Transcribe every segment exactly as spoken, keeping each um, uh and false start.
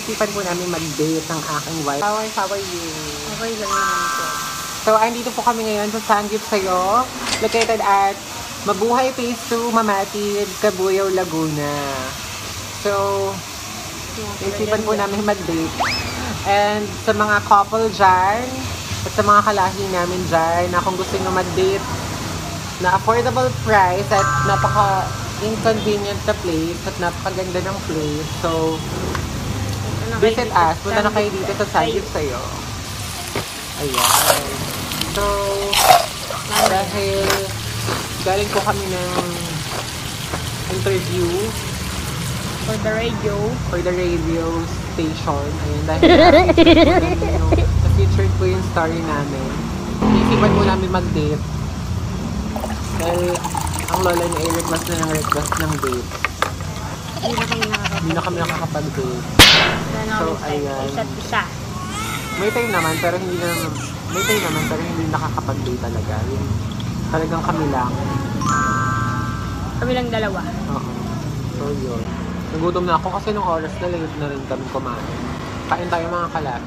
naisipan po namin mag-date ng aking wife. How, how are you? Okay lang naman po. So, andito po kami ngayon sa Sanggip Sayo, located at Mabuhay Phase two, Mamati, Cabuyao, Laguna. So, naisipan po namin mag-date. And sa mga couple dyan, at sa mga kalahi namin dyan, na kung gusto nyo mag-date na affordable price at napaka-inconvenient na place at napakaganda ng place. So, visit us. Punta na kayo dito sa Sanggip Sayo. Ayan. So, dahil galing po kami ng interview For the radio. for the radio station. Ayun, dahil na-featured po yung story namin. Isipan po namin mag-date. Dahil ang lola niya i-request na ng request ng date. Hindi na kami nakakapag- Hindi na kami nakakapag-date. Wala na So, kami time. ayan. Isa't isa. May time naman, pero hindi na may time naman, pero hindi nakakapag-date talaga. Yung talagang kami lang. Kami lang dalawa. Oo. So, yun. Nagutom na ako kasi nung oras na late na rin kami kumain. Kain tayo mga kalapit.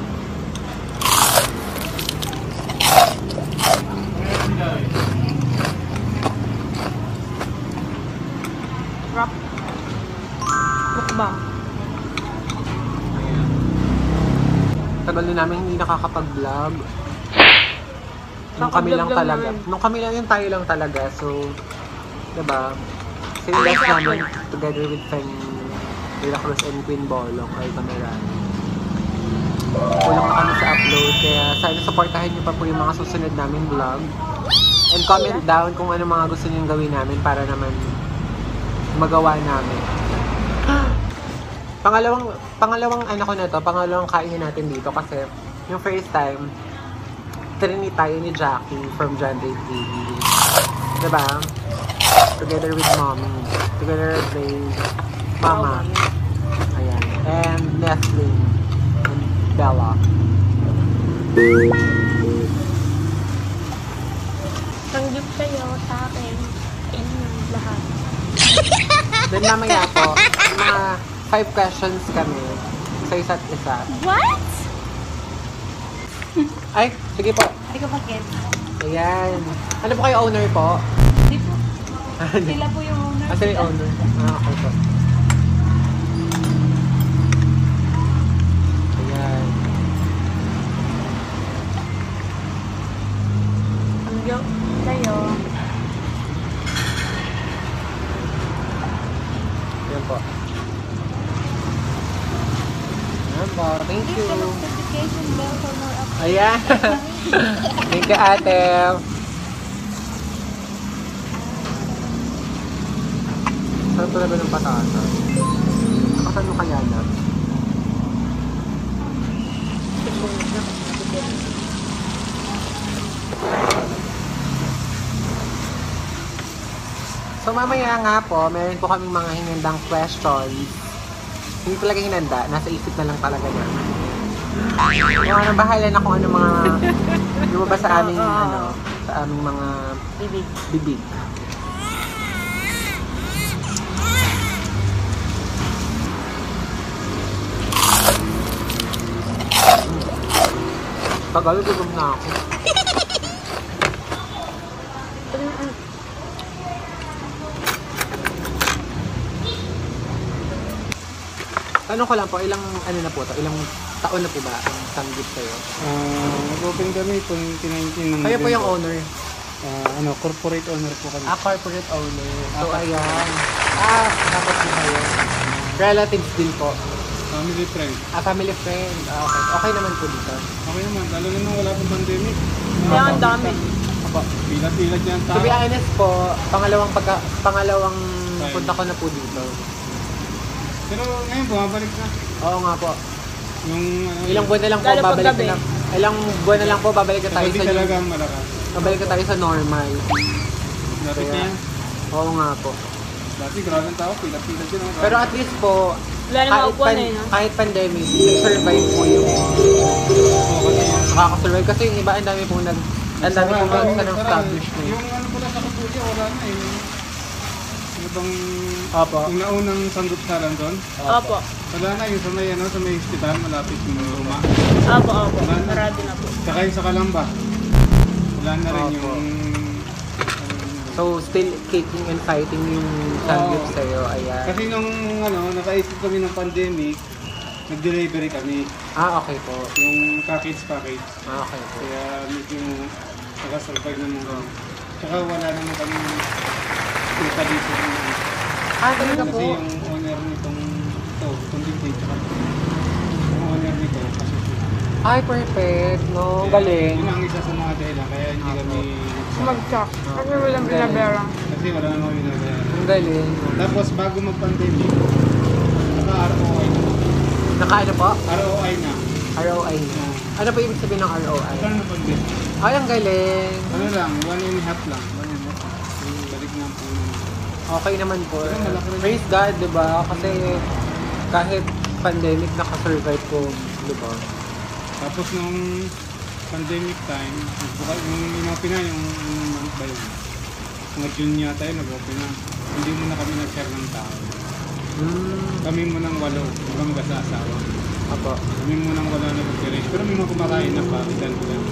Rock. Mukbang. Tagal na namin hindi nakakapag-vlog. Nung kami lang Kaka-vlog lang talaga. namin. Nung kami lang yung tayo lang talaga. So, diba? Same last namin together with Feng De La Cruz and Queen Bolong ay Camerani. Kulang na kami sa upload. Kaya sana supportahan niyo pa po yung mga susunod naming vlog. And comment down kung ano mga gusto niyong gawin namin para naman magawa namin. Pangalawang, pangalawang ano ko na to, pangalawang kainin natin dito kasi yung first time, trinity tayo ni Jackie from John Ray T V. Diba? Together with mommy. Together with mama. Ayan. And Nestle. And Bella. Sanggip sa'yo, sa akin. Ayun lahat. Then mamaya po, mga five questions kami sa isa't isa. What? Ay, sige po. Hindi ko pa-get. Ayan. Ano po kayo owner po? Hindi po. Sila po yung owner. Ah, sila yung owner. Ah, okay po. Ayan. Sanggip sa'yo. Ayan po. Ayan po. Thank you. Hit the notification bell for more updates. Ayan. Thank you, ate. Sarap talaga ng patata. Nakasan mo kaya na? So mamaya nga po, meron po kaming mga hinandang questions. Hindi talaga hinanda, nasa isip na lang talaga namin. Kung ano, bahala na kung ano mga lumabas sa aming, ano, sa aming mga Bibig. bibig. Tagal, gutom na ako. Tanong ko lang po, ilang ano na po to? Ilang taon na po ba ang Sanggip Sayo? Ah, nag-open kami twenty nineteen ng Kayo po yung November. owner. Ah, ano, corporate owner po kami. Ah, corporate owner. So, Apat. ayan. Ah, dapat po kayo. Relatives din po. Family friend. Ah, family friend. Ah, okay. Okay naman po dito. Okay naman, lalo na nung wala pang pandemic. Kaya ang dami. Apo. Pila-pila dyan To tao. be honest po, pangalawang pagka, pangalawang Fine. punta ko na po dito. Pero ngayon, bumabalik na. Oo nga po. Yung, ano, Ilang buwan na lang po, Lalo pag babalik gabi. na lang. Ilang buwan na lang po, babalik na tayo Gabi sa talaga ang malakas. babalik na tayo sa normal. Lapit Kaya- na yan. Oo nga po. Dati grabe ang tao, pila-pila dyan. oh. Pero at least po, Wala na kahit, maupuan pan, eh, no? kahit pandemic, nag-survive po yung Oo, kasi yan. nakakasurvive. Kasi yung iba, ang dami pong nag ang dami pong Sarap, nagsa ng sarap. establishment. Yung ano pala sa Kapuya, wala na eh. Ano bang... Opo. Yung naunang sanggupsalan doon? Opo. Wala na yung sa may, ano, sa may hospital, malapit yung luma. Opo, opo. Wala na. Marami na po. Saka yung sa Kalamba. Wala na rin Opo. yung... So, still kicking and fighting yung sanggip Oo. sa'yo. Ayan. Kasi nung ano, nakaisip kami ng pandemic, nag-delivery kami. Ah, okay po. Yung package package. Ah, okay po. Kaya medyo nakasurvive naman kami. Tsaka wala naman kami kita dito. Ah, talaga Kasi po. yung owner nitong ito, itong dito, tsaka yung owner nito, kasi Ay, perfect. No, galing. Yun ang isa sa mga dahilan, kaya hindi kami Mag-check. Kasi walang Galing. binaberang. kasi wala naman binabayaran. Ang galing. Tapos bago mag-pandemic, naka-R O I na. Nakaano po? R O I na. R O I na. Ano po ibig sabihin ng R O I? Kano na pandemic? Ay, ang galing. Ano lang, one and a half lang. One and a half. Hmm, balik na po naman. Okay naman po. Pero malaki rin. Praise God, di ba? Kasi kahit pandemic, nakasurvive po, di ba? Tapos nung pandemic time, nagbuka, yung in-open na, yung, yung month ba yun? Mga June yata yun, nag-open na. Hindi mo na kami nag-share ng tao. Hmm. Kami mo nang walo, ibang gasa-asawa. Apo. Kami mo nang wala na nag-share. Pero may mga kumakain na pa, ilan ko lang.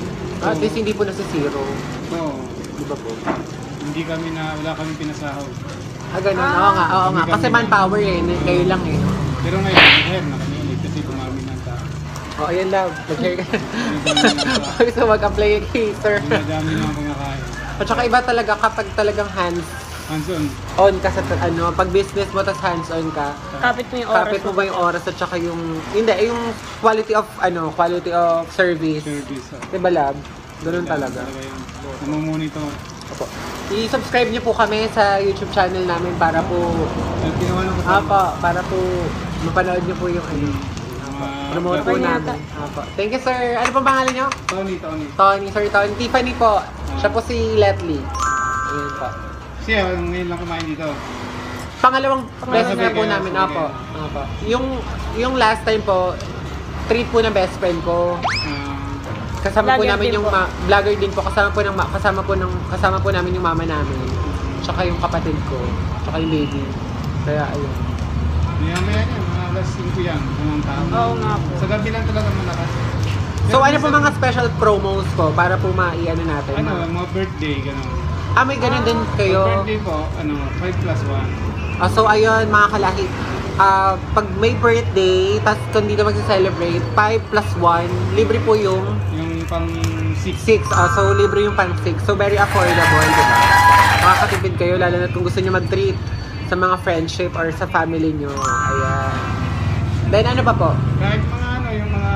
At least hindi po nasa zero. Oo, Di ba po? hindi kami na, wala kami pinasahod. Ah, ganun. Oo nga, oo nga. Kasi manpower eh. Kayo lang eh. Pero ngayon, nag-share na kami ulit kasi dumami ng tao. Oh, ayan lang. Nag-share ka. Dumami ng tao. Gusto mag-apply kay cater. Dumadami na ang kumakain. At saka iba talaga kapag talagang hands Hanson, on ka sa ano, pag business mo tas hands on ka, Kapit mo yung oras. kapit mo ba yung oras at saka yung hindi yung quality of ano, quality of service. service. ah. Diba lab? Ganun talaga. Talaga yun. Namumonitor. Opo. I-subscribe niyo po kami sa YouTube channel namin para po Yung ginawa ng kasama. apa, para po mapanood niyo po yung ano. Apa, Mga- promote po Tony namin. Apa. Thank you sir. Ano pong pangalan niyo? Tony, Tony. Tony, Sir Tony. Tiffany po. Siya po si Letly. Ayun po. Siya, ngayon lang kumain dito. Pangalawang beses na Sabay po kayo, namin. sabay Apo. kayo. Apo. Yung, yung last time po, treat po ng best friend ko. Ah, Kasama po Vlogger namin din yung po. ma- vlogger din po. Kasama po ng ma- kasama po ng kasama po namin yung mama namin. Tsaka yung kapatid ko. Tsaka yung baby. Kaya ayun. maya-maya yan, mga alas singko yan, mga tao. Oo nga po. Sa gabi lang talaga malakas. So Pero ano po minsan- mga special promos po para po ma-ano natin? Ano, ma- mga birthday, gano'n. ah, may ganun din Pag kayo. birthday po, ano, five plus one. Ah, so ayun mga kalahi, ah, pag may birthday, tas kung hindi na magsa-celebrate, five plus one, libre po yung Yung pang six. six. Ah, so libre yung pang six. So very affordable, di ba? Makakatipid kayo, lalo na kung gusto nyo mag-treat sa mga friendship or sa family nyo. Ayan. Then ano pa po? Kahit mga ano, yung mga,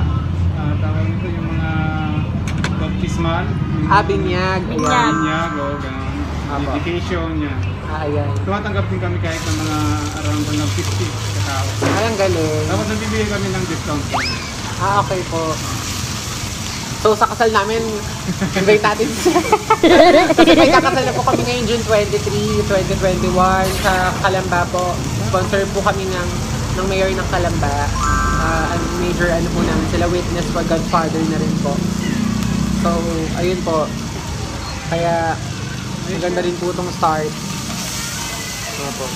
ah, tawag nito, yung mga baptismal. yung Ah, binyag. Binyag. Ayan. Binyag, o gano'n. Apo. Dedication, yan. Ah, ayan. Tumatanggap din kami kahit ng mga around ng fifty katao. Ay, ang galing. Tapos nagbibigay kami ng discount. Ah, okay po. So, sa kasal namin, invite natin siya. Kasi may kakasal na po kami ngayon June twenty-three, twenty twenty-one sa Kalamba po. Sponsor po kami ng, ng mayor ng Kalamba. Ah, ang major ano po namin sila, witness po, godfather na rin po. So, ayun po. Kaya, maganda rin po itong start. Ano po.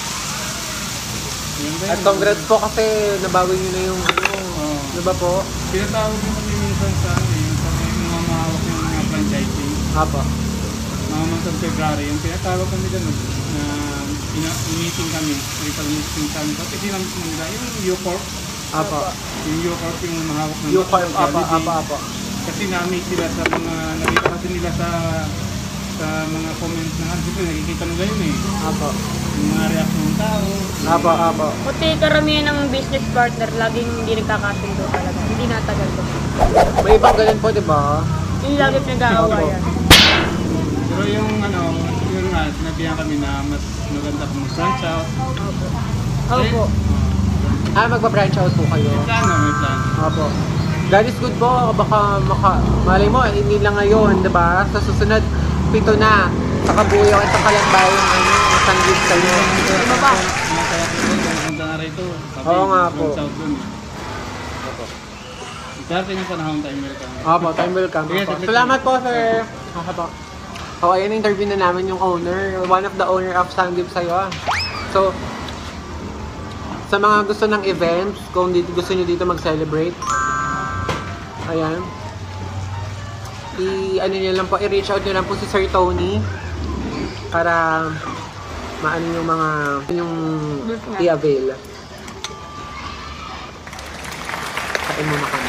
Yun ba At yun? congrats po kasi nabawi nyo na yung ano. Oo. Ano ba po? Pinatawag mo kami minsan sa ano, yung sa may mga mahawak yung mga franchising. Apo. Mga month of February, yung pinatawag kami doon na ina- meeting kami, nakipag-meeting kami. Kasi sinabi mo nila, yung U-Corp, Apo. yung U-Corp yung mahawak ng Yung carb, apo, Jollibee. apo, apo. Kasi na-meet sila sa mga, nakita kasi nila sa sa mga comments na ano, siyempre nakikita nila yun eh. Apo. Yung mga reaction ng tao. Apo, apo. Puti karamihan ng business partner, laging hindi nagkakasundo talaga. Hindi natagal ko. May ibang ganun po, di ba? Yung lagi pinag-aawayan. Pero yung ano, yun nga, sinabihan kami na mas maganda kung mag-branch out. Opo. Eh, Opo. Ah, magpa-branch out po kayo. May plano, may plano. Apo. God is good po. Baka, maka, malay mo, hindi lang ngayon, di ba? Sa susunod, pito na. Sa Kabuyaw at sa Kalamba yung ano, sanggit kayo. Ano ba? Mga kaya ko doon, pumunta na rito. Sabi, Oo nga po. branch out dun eh. Dati yung panahon tayo meron kami. Apo, time will come. Sige, Apo. sige. Salamat po, sir. Apo. So, ayun, interview na namin yung owner. One of the owner of Sanggip Sayo. So, sa mga gusto ng events, kung dito, gusto nyo dito mag-celebrate, ayan. I-ano nyo lang po, i-reach out nyo lang po si Sir Tony para maano yung mga yung i-avail. Kain muna kami.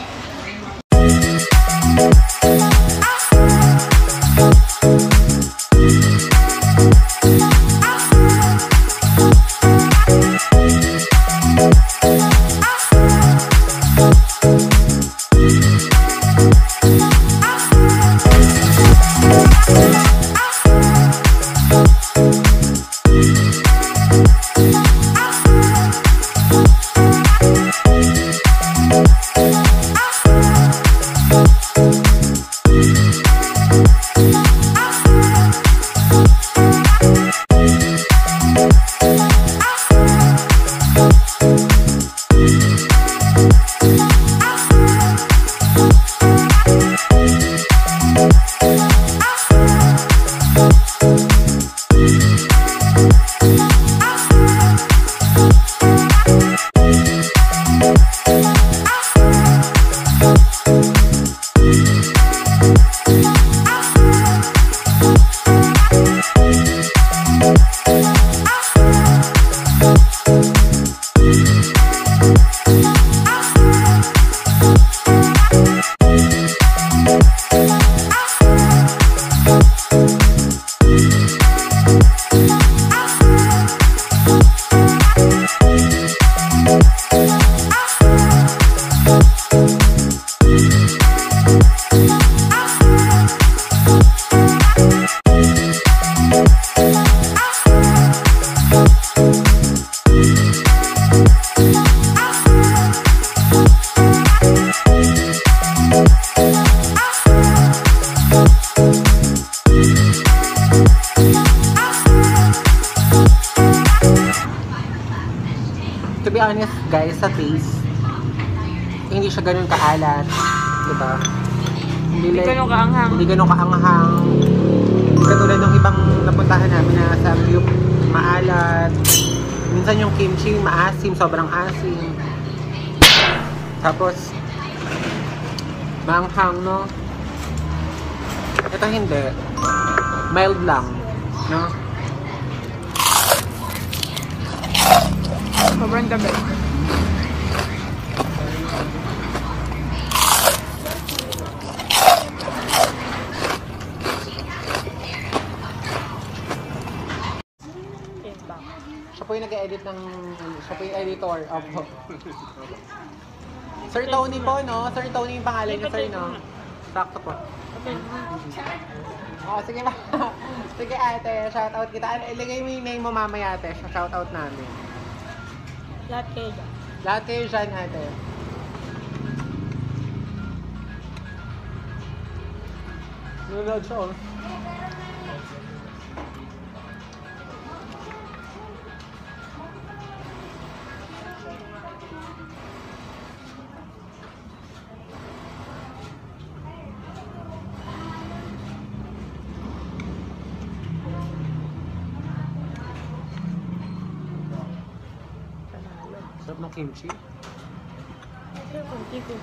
To be honest guys, sa taste, hindi siya ganun kaalat, diba? Hindi, Hindi ganun kaanghang. Hindi ganun kaanghang. Hindi katulad ng ibang napuntahan namin na sa Ryuk, maalat. Minsan yung kimchi, maasim, sobrang asim. Tapos, maanghang, no? Ito hindi. Mild lang, no? Sobrang gabi. Siya po yung nag-edit ng... Siya po yung editor. Opo. Sir Tony po, no? Sir Tony yung pangalan niya, sir, no? Sakto po. Oo, sige pa. Sige ate, shoutout kita. Ano, ilagay mo yung name mo mamaya ate. Shoutout namin. Lahat kayo dyan. Lahat kayo dyan ate. Nunod siya, oh. Sarap ng kimchi. Sir, kunti ko.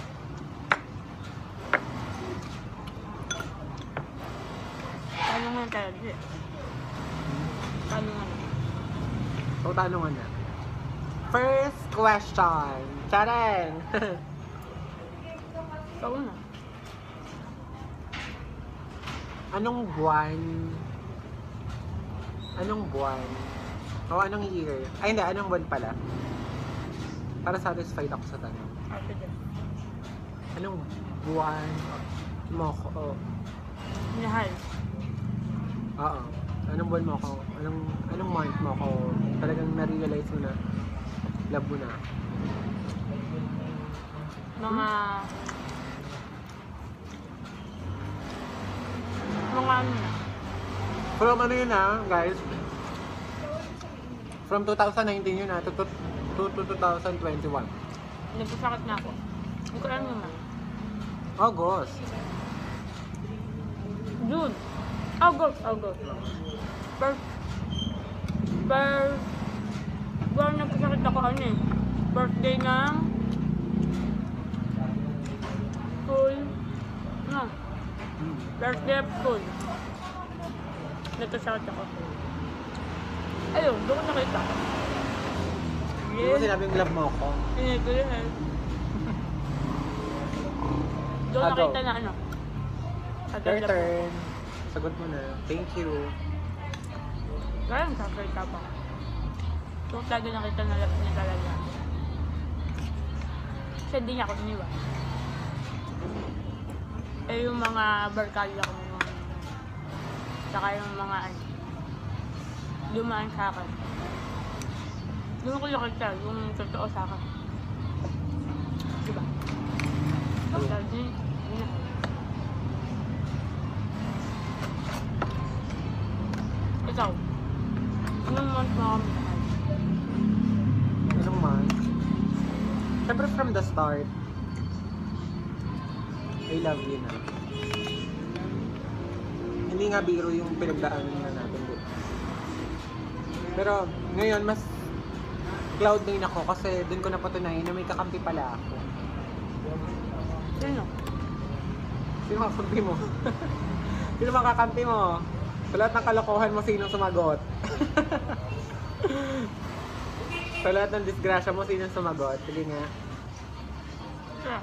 Paano nga tayo? Paano nga? So, tanungan na. First question. Charan! Ikaw na. Anong buwan? Anong buwan? O anong year? Ay hindi, anong buwan pala? Para satisfied ako sa tanong. Ate dyan. Anong buwan mo ko? Oh. Minahal. Oo. Anong buwan mo ko? Anong, anong month mo ko? Talagang na-realize mo na love mo na. Mga... Mga ano na. From ano yun ha, guys? From two thousand nineteen yun ha, to, to, to, to two thousand twenty-one. Nagkasakit na ako. Hindi ko alam naman. August. June. August, August. First, first, buwan nagkasakit ako ano eh. Birthday ng school. No. Birthday of school. Nagkasakit ako. Ayun, doon ko nakita. Hindi mo sinabing love mo ako. Hindi ko yun eh. Doon Ah, go. nakita na ano. Your turn. Sagot mo na. Thank you. Kaya magkakita pa. Doon talaga nakita na love niya talaga. Kasi hindi niya ako iniwan. Eh yung mga barkada ko naman. Saka yung mga ano. Dumaan sa akin. Doon ko nakita yung totoo sa akin. Diba? Sabi, yun na. Ikaw, anong month mo kami mahal? Anong month? Siyempre from the start, I love you na. Hindi nga biro yung pinagdaanan na natin dito. Pero ngayon, mas cloud nine ako kasi dun ko napatunayan na may kakampi pala ako. Sino? Sino makakampi mo? Sino makakampi mo? Sa lahat ng kalokohan mo, sinong sumagot? Sa lahat ng disgrasya mo, sinong sumagot? Sige nga. Yeah.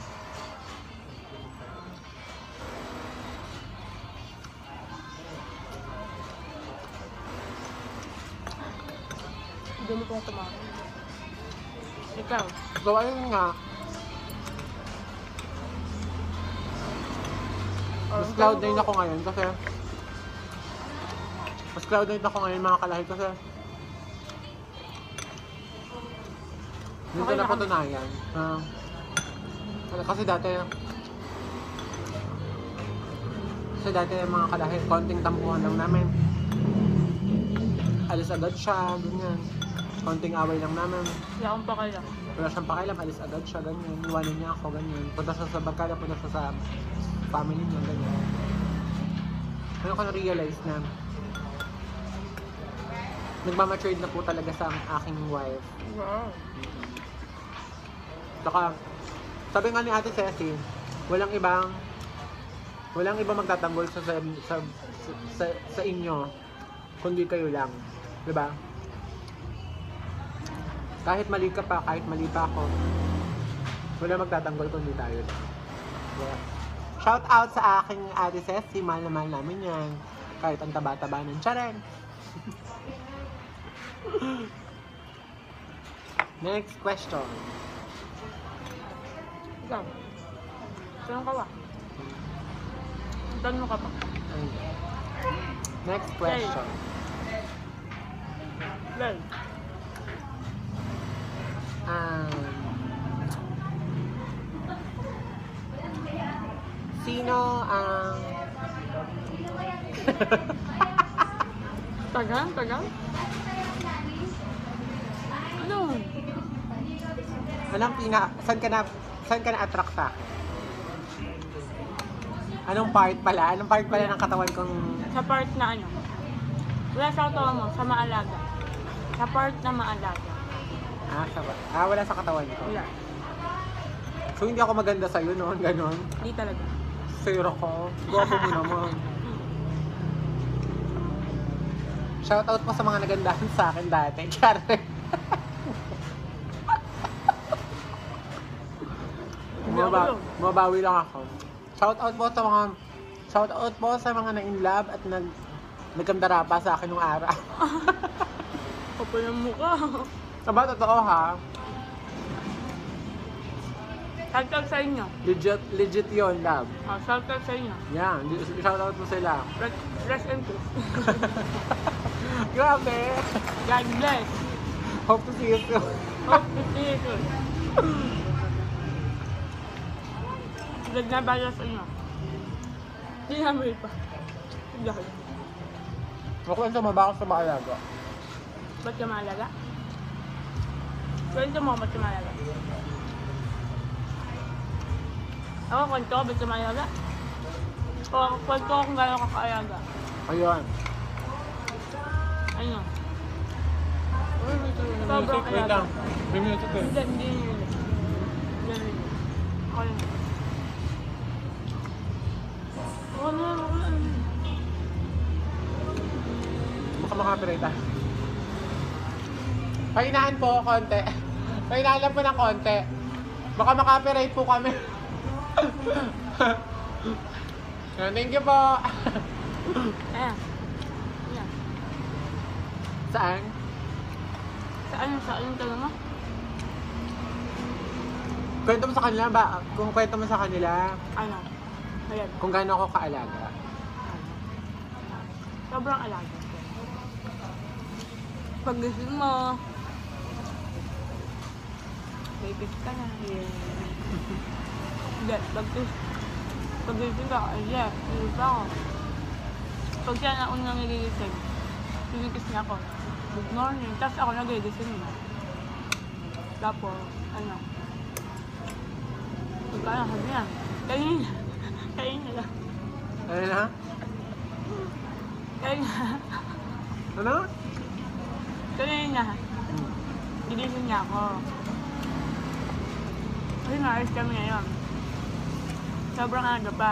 Dumi kong kumain. Ikaw? So, ayun nga. Mas cloud nine ako ngayon kasi Mas cloud nine ako ngayon mga kalahi kasi Hindi ko Okay na napatunayan. Uh, kasi dati Kasi dati mga kalahi, konting tampuhan lang namin. Alis agad siya, ganyan. Konting away lang namin. Wala akong pakailan. Wala siyang pakialam, alis agad siya, ganyan. Iwanan niya ako, ganyan. Punta siya sa barkada, punta siya sa family niya, ganyan. Ngayon ko na-realize na nagmamaturate na po talaga sa aking wife. Wow. Saka, sabi nga ni Ate Ceci, walang ibang walang ibang magtatanggol sa sa, sa, sa, sa inyo kundi kayo lang. Diba? Kahit mali ka pa, kahit mali pa ako, wala magtatanggol kundi tayo lang. Yeah. Shout out sa aking Ate Ceci, mahal na mahal namin yan. Kahit ang taba-taba ng tiyaran. Next question. Ikaw? Saan ka ba? Saan mo ka ba? Ayun. Next question. Well, Um, sino ang tagan, tagan? Ano? anong pinga saan ka na saan ka na attract sa akin? Anong part pala? Anong part pala ng katawan kong Sa part na ano? Wala sa katawan mo, sa maalaga. Sa part na maalaga. ah, sa, ah wala sa katawan ko. Wala. So hindi ako maganda sa iyo noon, ganon. Hindi talaga. Zero ko. Gwapo mo naman. Shoutout po sa mga nagandahan sa akin dati. Charte. Hindi ako Maba- yun. mabawi lang ako. Shoutout po sa mga Shoutout po sa mga na-in love at nag nagkandara pa sa akin nung araw. Kapal ng mukha. Aba, totoo ha. Shoutout sa inyo. Legit, legit yun, love. Oh, shoutout sa inyo. Yan, shoutout mo sila. Rest, rest in peace. Grabe! God bless. Hope to see you soon. Hope to see you soon. Agad na bala sa inyo. Hindi namin pa. Dahil. Makwento mo ba ako sa maalaga? Ba't ka maalaga? Kwento mo, ba't ka maalaga? Ako, kwento ko, ba't ka maalaga? O, kwento ko kung gano'n ka kaalaga. Ayun. Ano? Ay, wait, wait, wait, Sobrang wait lang. May minute ito. Hindi, hindi yun. Hindi. Ako lang. Ako na, ako na. Baka makapirate ah. Pahinaan po, konti. Pahinaan lang po ng konti. Baka makapirate po kami. Thank you po. Ayan. Ayan. Saan? Saan? Saan yung tanong mo? Kwento mo sa kanila ba? Kung kwento mo sa kanila, Ano? Ayan. kung gaano ako kaalaga. Sobrang alaga. Pag gising mo, may kiss ka na. Hindi, pag kiss, pag gising ka, ay yeah, kiss ako. Pag siya na unang nagigising, kinikis niya ako. Good morning. Tapos ako nagigising niya. Tapos, ano, pagka ano, sabi niya, kainin niya. Kainin niya lang. Ano na? Kainin niya. Ano? Kainin niya. Gigising niya ako. Kasi naaris kami ngayon. Sobrang aga pa.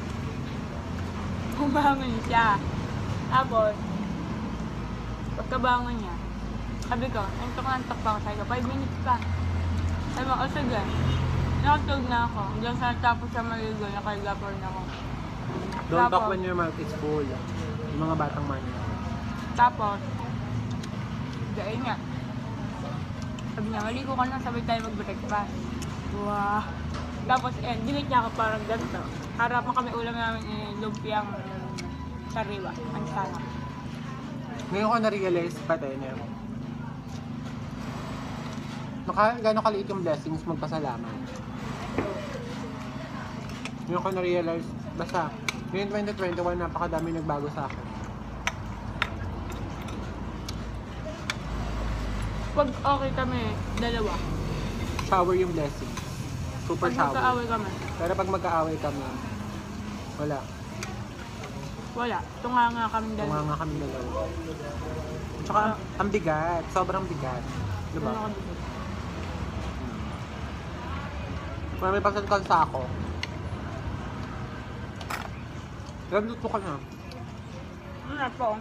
Bumangon siya. Tapos, pagkabangon niya, sabi ko, nantok na nantok pa ako. Sabi ko, five minutes pa. Sabi ko, o sige. Nakatulog na ako. Hanggang sa tapos siya maligo, nakahiga pa rin ako. Don't talk Tapos- when your mouth is full. Yung mga batang manya. Tapos, gaya nga. Sabi niya, maligo ka na, sabay tayo mag-breakfast. Wow. Tapos, eh, dinit niya ako parang ganito. Harapan kami ulam namin eh, lumpiang sariwa. Ang sarap. Ngayon ko na-realize pati na Naka, gano'ng kaliit yung blessings magpasalamat. Ngayon ko na-realize, basta, ngayon twenty twenty-one, napakadami nagbago sa akin. Pag okay kami, dalawa. Shower yung blessings. Super Pag shower. magkaaway kami, Pero pag magkaaway kami, wala. wala. Tunga nga kami Tunga dalawa. nga kami dalawa. Tsaka, ang bigat. Sobrang bigat. Diba? Tunga kami dalawa. Marami pa sa ako. Nagluto ka na. Ano na po?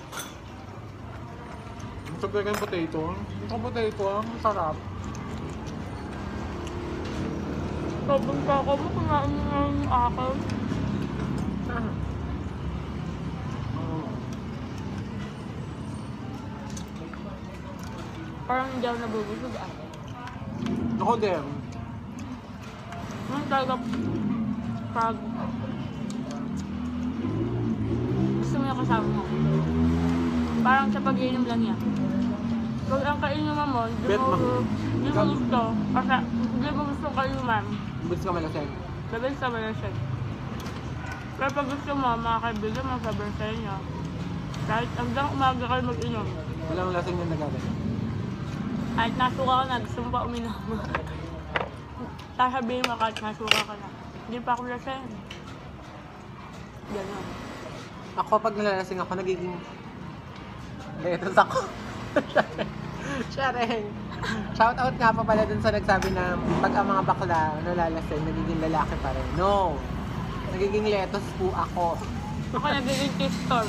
Ang sabi yung potato. Ang potato, ang sarap. Sobrang kako mo, kumain nga yung akin. Ah. Oh. Parang hindi ako nabubusog ah. Ako din. Ano talaga pag gusto mo yung kasama mo. Parang sa pag-iinom lang yan. Pag ang kainuman mo, hindi Bet mo, ma- hindi mo gusto. Kasi hindi mo gusto kainuman. Ibig ka malaseng. Sabi sa malasyon. Pero pag gusto mo, mga kaibigan mo, sabi sa inyo. Kahit hanggang umaga kayo mag-inom. Walang laseng na nagagano. Kahit nasuka ka na, gusto mo pa uminom. Sasabihin mo kahit nasuka ka na. Hindi pa ako lasing. Ganon. Ako pag nalalasing ako, nagiging... Letos ako. Sharing. Shout out nga pa pala dun sa nagsabi na pag ang mga bakla nalalasing, nagiging lalaki pa rin. No! Nagiging letos po ako. Ako nagiging kiss storm.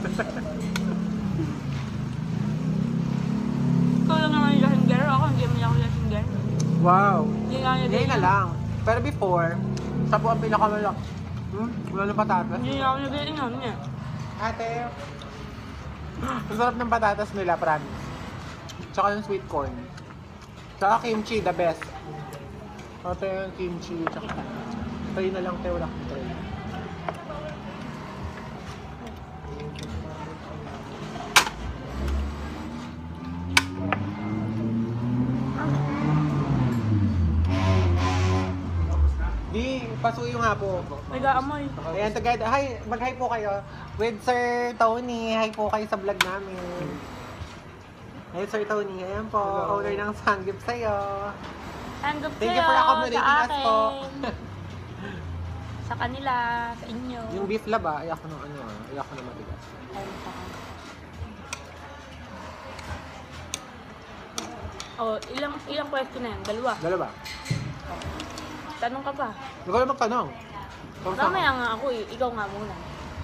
Ikaw lang naman yung lasingero. Ako hindi mo ako lasingero. Wow! Hindi nga niya Ngayon na lang. Pero before, siya po ang pinakamalak. Hmm? Wala ng patatas. Hindi nga ako nag-iinom niya. Ate, ang sarap ng patatas nila, promise. Tsaka yung sweet corn. Tsaka kimchi, the best. Ate, yung kimchi, tsaka... Try na lang, te, wala kang try. Di, pasuyo nga po. Nag-aamoy. Ayan, together. Hi, mag-hi po kayo. With Sir Tony. Hi po kayo sa vlog namin. Hi, Sir Tony. Ayan po, Hello. owner ng Sanggip sa'yo. Hanggap Thank you sa'yo for accommodating sa us po. akin. Sa sa kanila, sa inyo. Yung beef laba, ay ako ng ano ah. Ay ako ng matigas. Ayun sa kanila. Oh, ilang ilang question na yan? Dalawa. Dalawa. Tanong ka pa. Ikaw na magtanong. Kung saan Mamaya ka? nga ako eh. Ikaw nga muna.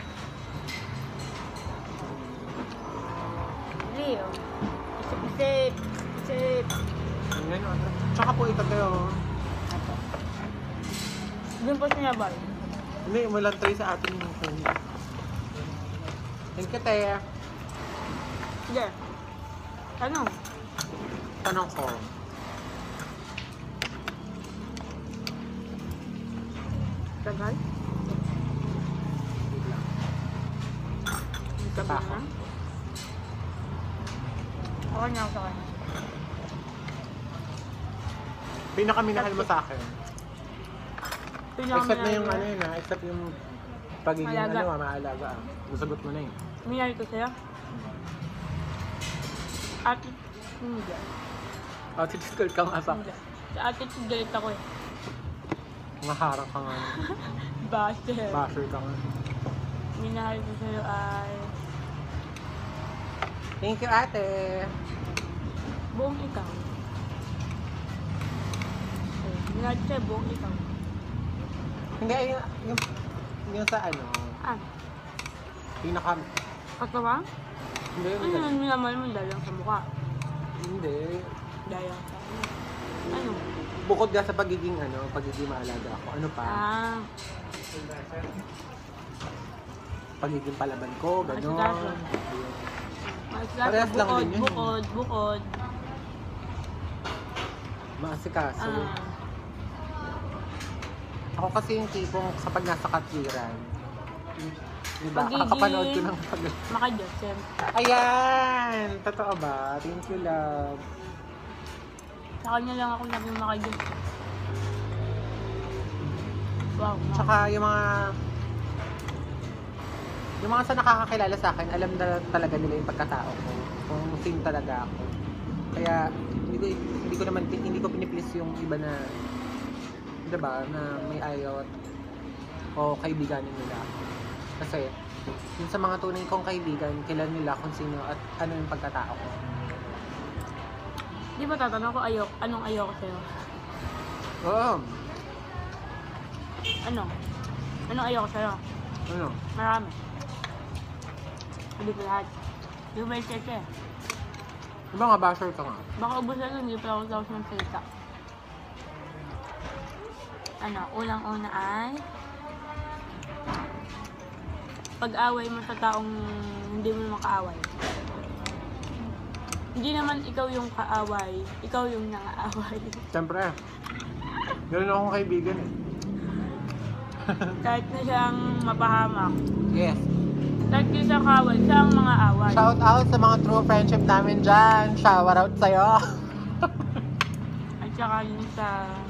Hindi oh. Isip-isip. Isip. Yan, ano. Tsaka po ito tayo. Doon po sinabay. Hindi, walang tray sa atin yung phone. Thank you, Taya. Sige. Tanong. Tanong ko. Tagal? Wait lang. Sabi Pa ako. na. Okay na ako sa kanya. Pinakaminahal mo sa akin. Pinaka Except na yung ano yun ah. Except yung pagiging Alaga. ano ah, maalaga ah. Nasagot mo na yun. Minahal ko sa'yo. Ate, hindi. Oh, typical kang asa. Hindi. Sa ate, galit ako eh. Maharang ka nga. Basher. Basher ka nga. Minahal ko sa'yo ay Thank you, ate. buong ikaw. Eh, minahal ko sa'yo buong ikaw. Hindi, yung, yung, yung sa ano, Ah, pinaka, katawa? hindi, Ano hindi, yun, minamahal mo dahil lang sa mukha. hindi. Dahil sa ano? Bukod nga sa pagiging ano, pagiging maalaga ako, ano pa, Ah, pagiging palaban ko, gano'n. Asikaso. maasikaso, Parehas lang bukod, din yun. bukod, bukod. Maasikaso. Ah, Ako kasi yung tipong kapag nasa katwiran, diba, Pagiging- kakapanood ko ng pag... makadiyos, siyempre. Ayan! Totoo ba? Thank you, love. Sa kanya lang ako naging makadiyos. Wow, ma- Tsaka yung mga... Yung mga sa nakakakilala sa akin, alam na talaga nila yung pagkatao ko. Kung sino talaga ako. Kaya, hindi ko, hindi ko naman, hindi ko piniplis yung iba na, diba, na may ayaw at- o kaibiganin nila ako. Kasi, yun sa mga tunay kong kaibigan, kilala nila kung sino at ano yung pagkatao ko. Di ba tatanong ko ayok, anong ayoko sa'yo? Oo. Ano? Anong ayoko sa'yo? Ano? Marami. Hindi ko lahat. Di ba yung cheche? Diba nga, basher ka nga? Baka ubusan ko, hindi pa ako tapos ng salita. Ano, unang-una ay pag-away mo sa taong hindi mo makaaway. Hindi naman ikaw yung kaaway, ikaw yung nangaaway. Siyempre. Ganoon akong kaibigan eh. Kahit na siyang mapahamak. Yes. Kahit na siyang kaaway, siya ang mga away. Shout out sa mga true friendship namin dyan. Shower out sa'yo. At saka yun sa...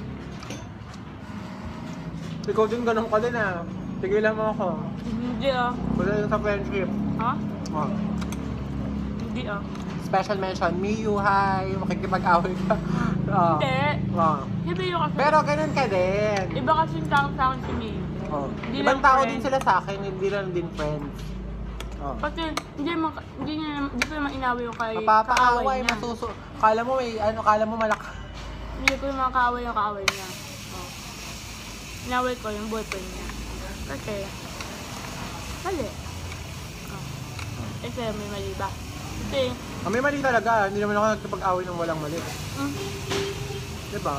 Ikaw din ganun ka din ah. Tigilan mo ako. Hindi ah. Wala yung sa friendship. Ha? Oh. Hindi ah. Special mention, Miyu, hi. Makikipag-away ka. Oh. Hindi. Oh. Hindi yung kasi... Pero ganun ka din. Iba kasi yung taong sa akin si May. Oh. Hindi Ibang lang tao friend. din sila sa akin, hindi lang din friends. Oh. Kasi hindi mo hindi niya hindi ko naman inaway yung kay Mapapaaway, kaaway niya. masuso. Kala mo may, ano, kala mo malak. Hindi ko yung mga kaaway yung kaaway niya. Oh. Inaway ko yung boyfriend niya. Kasi mali. Oh. Kasi may mali ba? Kasi Ah, may mali talaga. Hindi naman ako nagkapag-away ng walang mali. mm, Diba?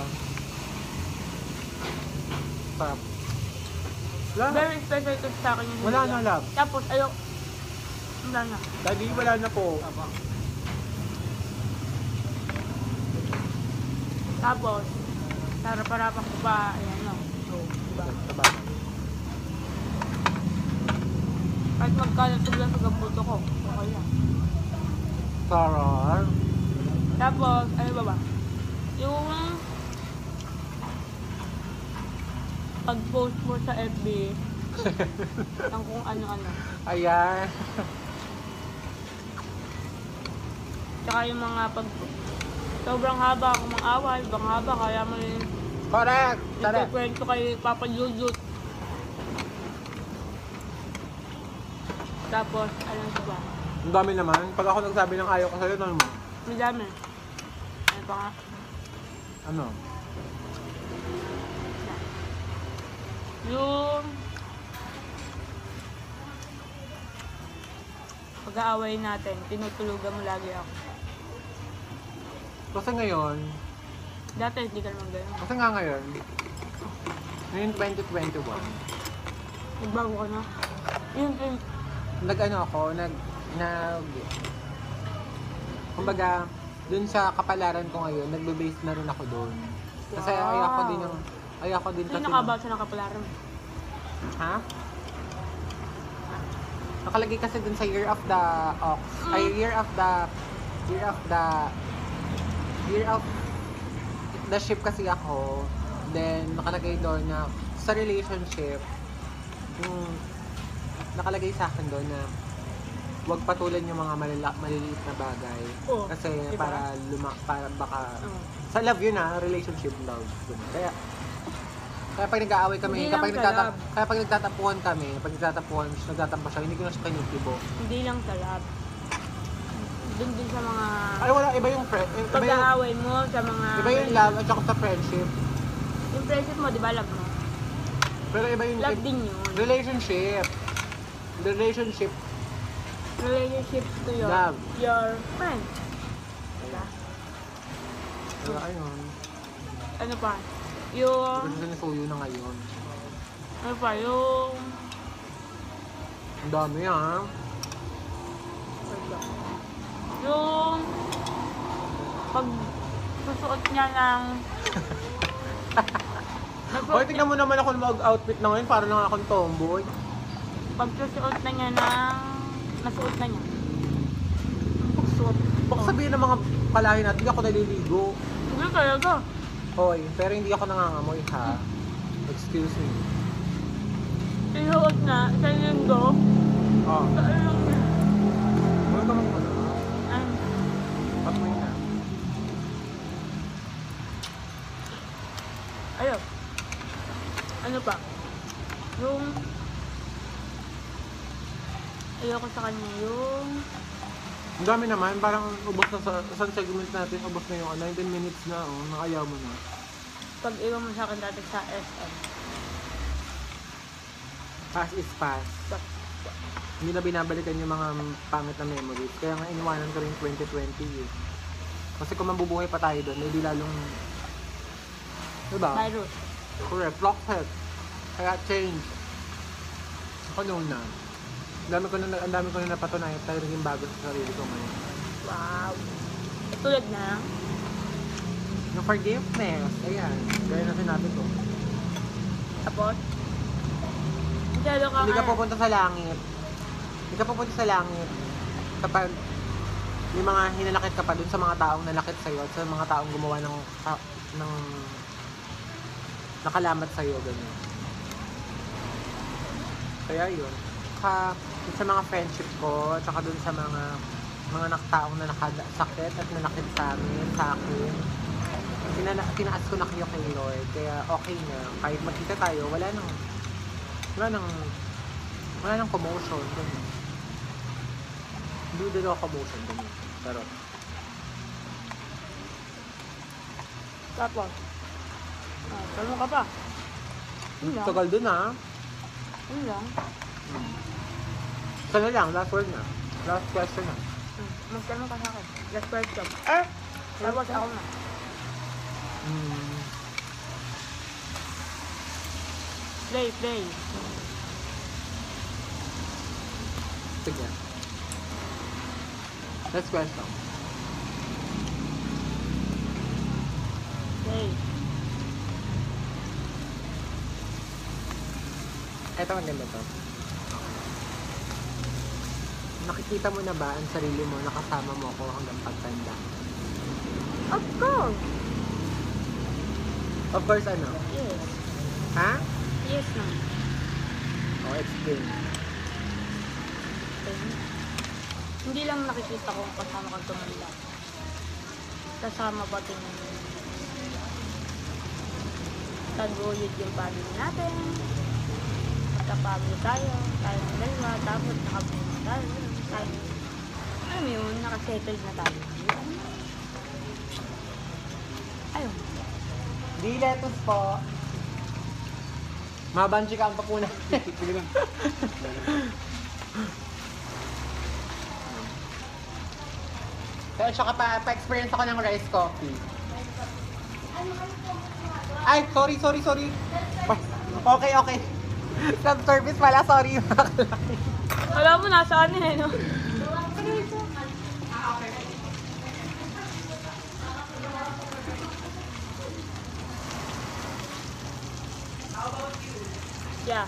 Sarap. Wala na. very special kasi sa akin yung Wala nila. na, love. Tapos ayok wala na. Daddy, wala na po. Tapos sarap-harapan ko pa ayan no. So, diba? Diba? Kahit magkalatog lang sa gabuto ko. Okay lang. Sarap. Tapos, ano ba ba? Yung pag-post mo sa F B ng kung ano-ano. Ayan. Tsaka yung mga pag sobrang haba kung mang-away, bang haba, kaya mo yung Correct. Correct. ito-kwento kay Papa Jujut. Tapos, alam ko ba? Ang dami naman. Pag ako nagsabi ng ayaw ko sa'yo, ano mo? May dami. Ano pa nga? Ano? Yung pag-aaway natin, tinutulugan mo lagi ako. Kasi ngayon, Dati hindi ka naman ganun. kasi nga ngayon, ngayon twenty twenty-one, Nagbago ka na. Yun, yun. nag-ano ako, nag, nag, kumbaga, dun sa kapalaran ko ngayon, nagbe-base na rin ako doon. Kasi Wow. ayaw ko din yung, ayaw ko din Hindi kasi, nakabawat sa nakapalaran. ha? Nakalagay kasi dun sa year of the ox, ay year of the, year of the, year of the ship kasi ako. Then, nakalagay doon na sa relationship, yung nakalagay sa akin doon na huwag patulan yung mga malala, maliliit na bagay. Oo, Kasi diba? para luma, para baka, Oo. sa love yun ha, relationship love. Kaya, kaya pag nag-aaway kami, Hindi kapag lang sa nagtata, love. kaya pag nagtatapuhan kami, pag nagtatapuhan, nagtatampa siya, hindi ko na siya kinitibo. Hindi lang sa lab. Doon din sa mga Ay wala, iba yung friend, iba yung, pag-aaway mo, sa mga... iba yung love at saka sa friendship. Yung friendship mo, di ba love mo? Pero iba yung Love din yun. relationship. The relationship, Relationship to your, Love. your friend. Diba? wala ayun. Ano pa? Yung... Kasi sinusuyo na ngayon. Ano pa? Yung... Ang dami ha. Ano ba? Yung... Pag susuot niya ng... Hoy, tignan mo naman ako mag-outfit na ngayon, para lang akong tomboy. Pag susuot na niya ng... Nasuot na niya. Pagsuot. Baka sabihin ng mga kalahin natin, hindi ako naliligo. Hindi talaga. Hoy, pero hindi ako nangangamoy ha. Excuse me. Sinuot na sa linggo. Oh, Sa ano niya? wala ka mga ano. Ay, Patmay na. ayun. Ano pa? Yung... Ayoko sa kanya yung... Ang dami naman, parang ubos na sa isang segment natin, ubos na yung ano, nineteen minutes na, oh, nakayaw mo na. Pag iwan mo sa akin dati sa S M. Pass is pass. But, Hindi na binabalikan yung mga pangit na memories. Kaya nga iniwanan ko rin twenty twenty eh. Kasi kung mabubuhay pa tayo doon, hindi lalong... Diba? virus. Correct. Lock set. Kaya change. Ako noon na. Ang dami ko na, ang dami ko na napatunayan tayo naging bago sa sarili ko ngayon. Wow. Tulad na. Yung forgiveness. Ayan. Gaya na sinabi ko. Tapos, masyado ka Hindi ka nga- pupunta sa langit. Hindi ka pupunta sa langit kapag may mga hinalakit ka pa dun sa mga taong nalakit sa'yo at sa mga taong gumawa ng, ka- ng nakalamat sa'yo, ganyan. Kaya yun. Ka, dun sa mga friendship ko, at saka dun sa mga mga nakataong na nakasakit at nanakit sa amin, sa akin, tinana, tinaas ko na kayo kay Lord. Kaya okay na. Kahit magkita tayo, wala nang wala nang wala nang commotion. Ganyan. Hindi daw commotion. Ganyan. Pero, Tapos, ah, tanong ka pa. Yun lang. tagal dun ha. Yun lang. Sana lang, last word na. Last question na. Hmm. Magtanong ka sa akin. Last question. Eh! Tapos ako na. Hmm. Play, play. Sige. Last question. Play. Ito maganda to. Nakikita mo na ba ang sarili mo nakasama mo ako hanggang pagtanda? Of course. Of course, ano? Yes. Ha? Yes na. Oh, explain. Okay. Hindi lang nakikita ko kasama kang tumanda. Kasama pati ng taguyod yung family natin. Magka-family tayo. Tayo ng dalawa. Tapos nakabuhay tayo. tayo. Alam mo yun, nakasettled na tayo. Ayun. Di lettuce po. Mabanji ka ang papuna. Sige lang. So, tsaka pa, pa-experience ako ng rice coffee. Ay, sorry, sorry, sorry. Okay, okay. Self-service pala, sorry. Alam mo, nasaan eh, no? Yeah.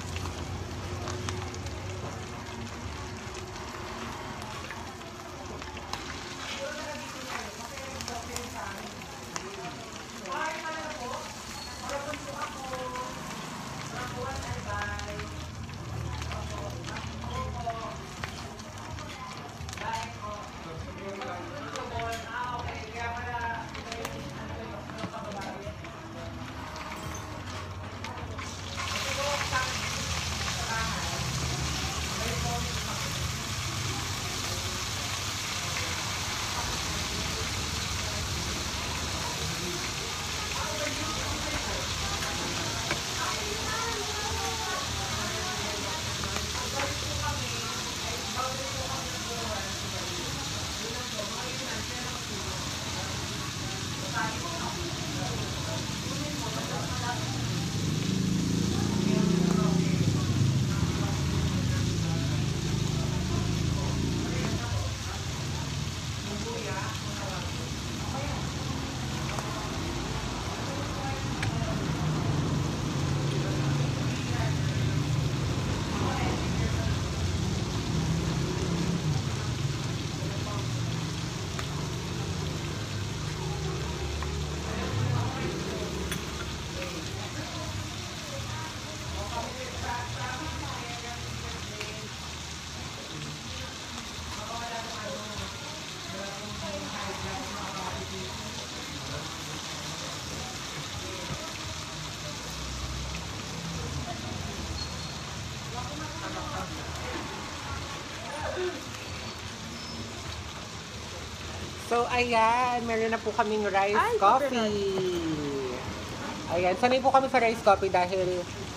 So, ayan. Meron na po kaming rice Ay, coffee. Ayan. Sanay po kami sa rice coffee dahil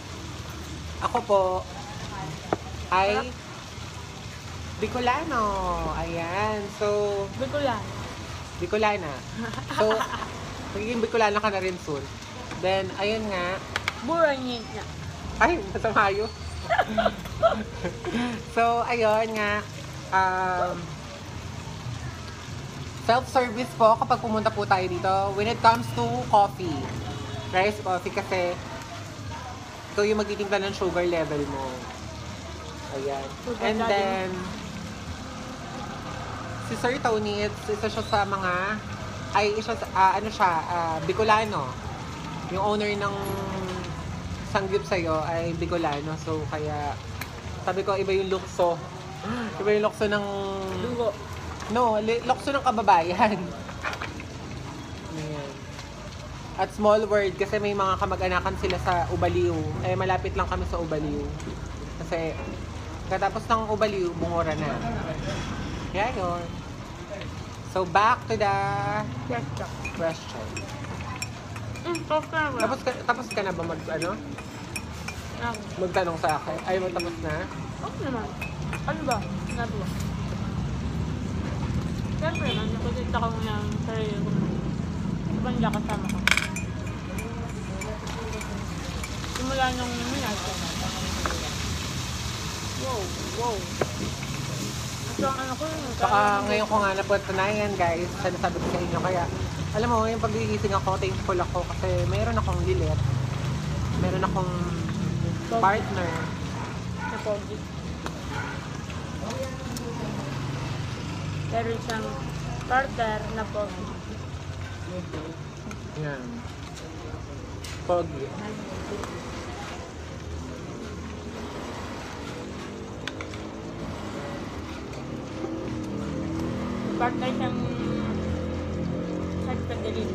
ako po ay Bicolano. Ayan. So, Bicolan. Bicolana. So, magiging Bicolana ka na rin soon. Then, ayun nga. Burangit na. Ay, nasa Mayo. So, ayun nga. Um, self-service po kapag pumunta po tayo dito. When it comes to coffee, rice coffee kasi ito yung magtitimpla ng sugar level mo. Ayan. Sugar And daddy. then, si Sir Tony, it's, isa siya sa mga, ay, isa, sa- ah, ano siya, ah, Bicolano. Yung owner ng sanggip sa'yo ay Bicolano. So, kaya, sabi ko, iba yung lukso. Iba yung lukso ng, Dugo. no, li- lukso ng kababayan. Ayan. At small world, kasi may mga kamag-anakan sila sa Ubaliw. Eh, malapit lang kami sa Ubaliw. Kasi, katapos ng Ubaliw, Bungora na. Kaya yun. So, back to the Yes, chok. question. Mm, tapos ka na ba? Tapos ka, tapos ka na ba mag, ano, Ako. magtanong sa akin? Ay, magtapos na? Okay naman. Ano ba? Ano ba? Siyempre, nagkakita ko ng sarili ko. Diba hindi kasama ko? Simula nung minat ko. Wow, wow. Ito ang ano ko yun. Saka ngayon ko nga napatunayan, guys, sinasabi ko sa inyo. Kaya, alam mo, yung pagigising ako, thankful ako kasi mayroon akong lilit. Meron akong partner. Sa pogi. Meron siyang partner na pogi. Yan. Pogi. Partner siyang nagpagaling.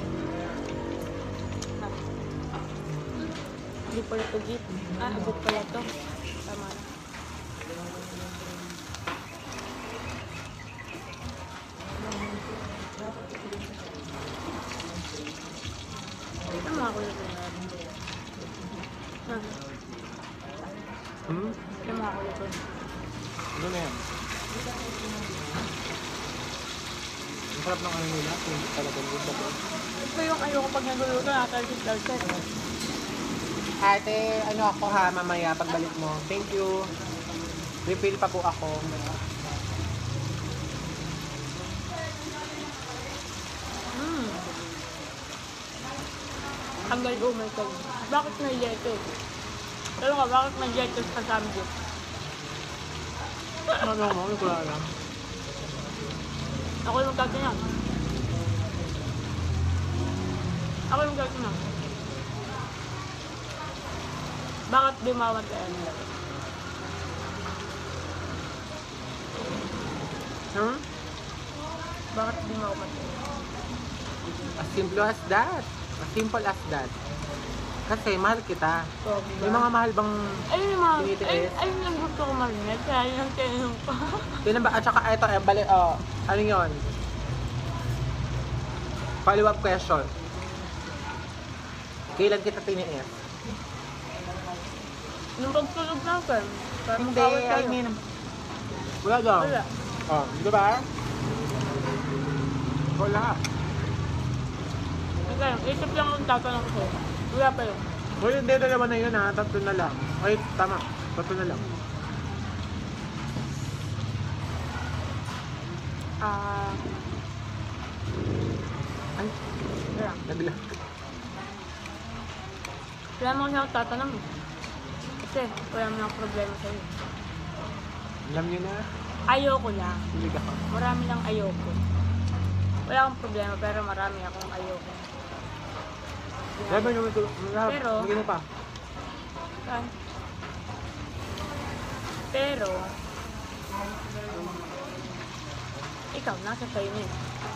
Hindi pala to git. Ah, abot pala to. Tama na. Ano na yan? Ang sarap ng ano nila. Hindi talagang good na good. Ito yung ayoko pag nagluluto na talsik-talsik. Ate, ano ako ha, mamaya pagbalik mo. Thank you. Refill pa po ako. Mm. Ang galing, oh my God. Bakit may lettuce? Pero nga, bakit may lettuce sa sandwich? Ano mo? Hindi ko alam. Ako yung magkakinang. Ako yung magkakinang. Bakit di mawag ka yan? Hmm? Bakit di mawag ka yan? As simple as that. As simple as that. Kasi mahal kita. So, Yung mga mahal bang ayun yung mga, tinitiis? ayun, ayun yung gusto ko marinig. Kaya yun ang tinanong ko. Yun ba? At saka ito, eh, bali, oh, ano yun? Follow up question. Kailan kita tiniis? Nung pagtulog natin. Parang Hindi, bawal I tayo. mean, wala daw. Wala. Oh, di ba? Wala. Okay, isip lang ang tatanong ko. Wala pa yun. Well, hindi, dalawa na yun ha. Tatlo na lang. Ay, tama. Tatlo na lang. Ah, Ay, wala. naglag. Wala mo kasi ako tatanong. eh. Kasi wala mo lang problema sa'yo. Alam niyo na. Ayoko lang. Hindi ka. Marami lang ayoko. Wala akong problema pero marami akong ayoko. Sabi naman ito. Pero- Bigyan mo pa. Saan? Pero, ikaw, nasa sa'yo na yun.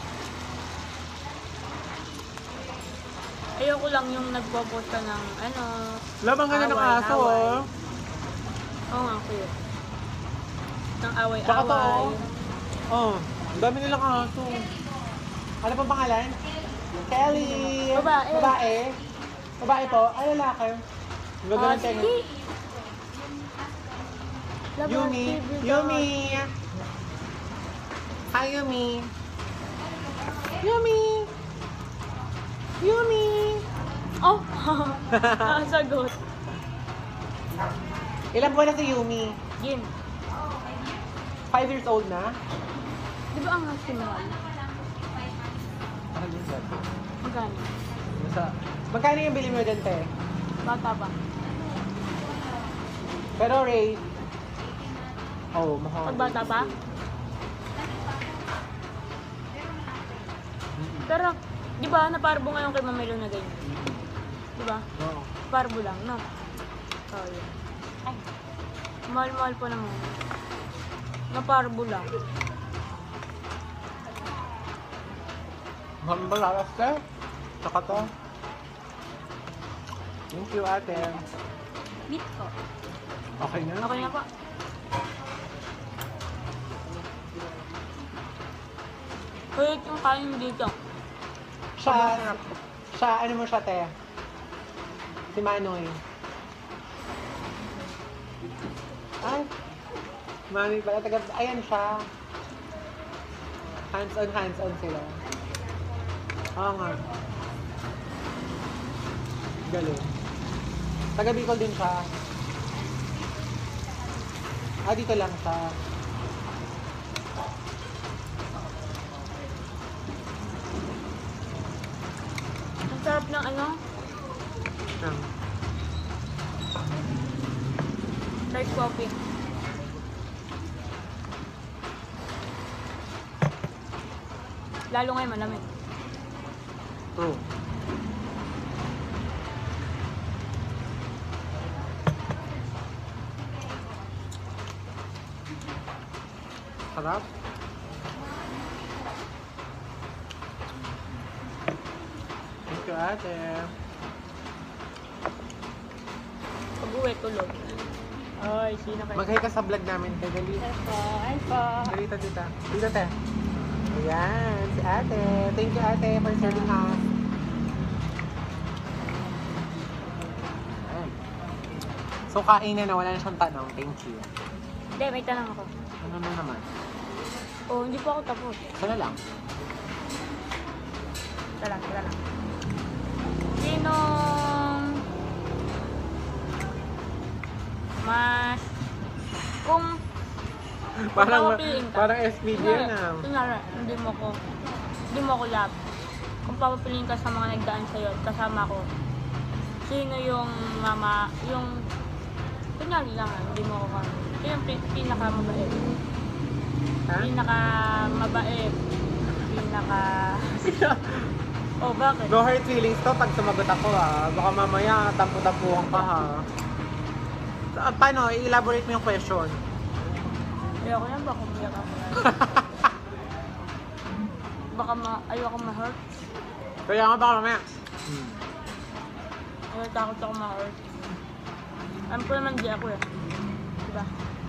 Ayoko lang yung nagpo-post ka ng ano, Labang ka na ng Away, aso, away. oh. oo nga kuya. Ng Baka to, away-away. oh. Oh, ang dami nilang aso. Ano pang pangalan? Kelly. Babae. Babae. Babae po. Ay, lalaki. Ang ganda ng tenga. Husky. Yumi. Labas, Yumi. Hi, Yumi. Yumi. Yumi. Oh! Nakasagot. Ilang buwan na si Yumi? Gin. Five years old na? Di ba ang husky mahal? Ano yun, sir? Magkano? Nasa... Magkano yung bili mo dyan, te? Bata pa. Pero Ray... Oh, mahal. Pag bata pa? Pero, di ba, naparbo ngayon kay Mamelo na ganyan? Di ba? Oo. Parbo lang, no? Oh, yun. Ay, mahal-mahal po naman. Naparbo lang. Mahal ba lalas, te? Tsaka to. Thank you, ate. Meat ko. Okay na? Okay na po. Kulit yung kain dito. Siya, siya, ano mo siya, te? Si Manoy. Ay, Manoy pala, taga, ayan siya. Hands on, hands on sila. Oo nga. Galing. Taga Bicol din siya. Ah, dito lang siya. Ang sarap ng ano, Um, dark coffee. Lalo ngayon malamig. true. Sarap. Thank you, ate. Pag-uwi, tulog. Ay, sino kayo? Mag-hi ka sa vlog namin. Kay Dali. Ay po, ay po. Dito, dito. Dito, te. Ayan, si ate. Thank you, ate, for serving us. Ayan. So, kain na na. Wala na siyang tanong. Thank you. Hindi, may tanong ako. Ano na naman? Oh, hindi pa ako tapos. Sana lang. Teka lang, teka lang. Sinong mas kung Parang, papapiliin ka. parang S P D yan ah. Kunyari, hindi mo ko hindi mo ko love. Kung papapiliin ka sa mga nagdaan sa'yo at kasama ko, sino yung mama, yung kunyari lang ah, hindi mo ko kami. Sino yung pi- pinaka mabait? Ha? Pinaka mabait. Pinaka... Oh, bakit? No hard feelings to pag sumagot ako ah. Baka mamaya tampu-tampuhan ka ha. So, ah, paano? I-elaborate mo yung question. Ayoko yan, baka umiyak ako. Baka ma... Ayoko ma-hurt. Kaya nga baka mamaya. Hmm. Ayoko, takot ako ma-hurt. Alam ko naman di ako eh. Diba?